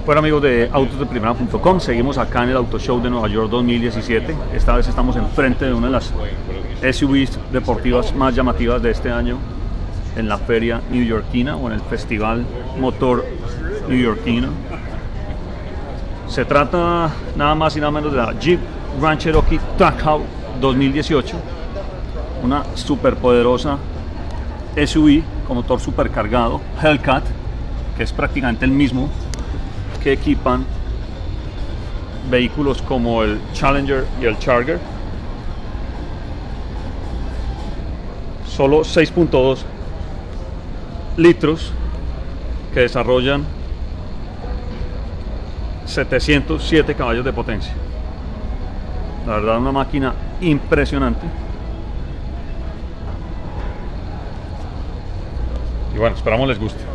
Bueno, amigos de autosdeprimera.com, seguimos acá en el Auto Show de Nueva York 2017. Esta vez estamos enfrente de una de las SUVs deportivas más llamativas de este año en la feria neoyorquina o en el festival motor neoyorquino. Se trata nada más y nada menos de la Jeep Grand Cherokee Trackhouse 2018, una superpoderosa SUV con motor supercargado Hellcat, que es prácticamente el mismo que equipan vehículos como el Challenger y el Charger. Solo 6.2 litros que desarrollan 707 caballos de potencia. La verdad, una máquina impresionante. Y bueno, esperamos les guste.